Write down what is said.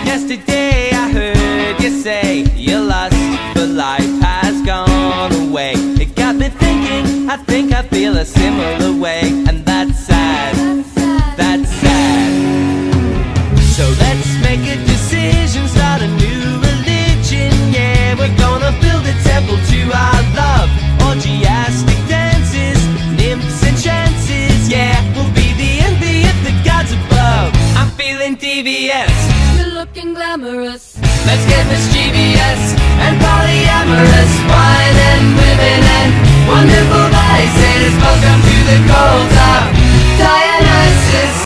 Yesterday I heard you say your lust for life has gone away. It got me thinking, I think I feel a similar way. And that's sad, that's sad. So let's make a decision, start a new religion. Yeah, we're gonna build a temple to our love. Orgiastic dances, nymphs and chances. Yeah, we'll be the envy of the gods above. I'm feeling devious, You're looking glamorous. let's get mischievous and polyamorous. Wine and women and wonderful vices. Welcome to the cult of Dionysus.